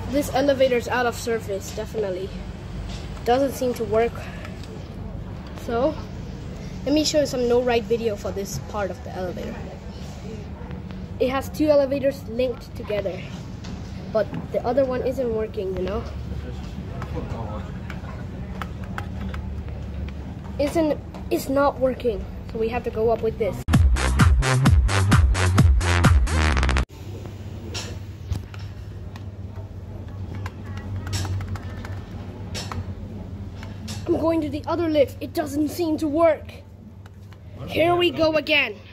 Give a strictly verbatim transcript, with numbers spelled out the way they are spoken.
This elevator's out of service, definitely. Doesn't seem to work. So, let me show you some no-ride video for this part of the elevator. It has two elevators linked together, but the other one isn't working, you know? Isn't, it's not working, so we have to go up with this. I'm going to the other lift. It doesn't seem to work. Here we go again.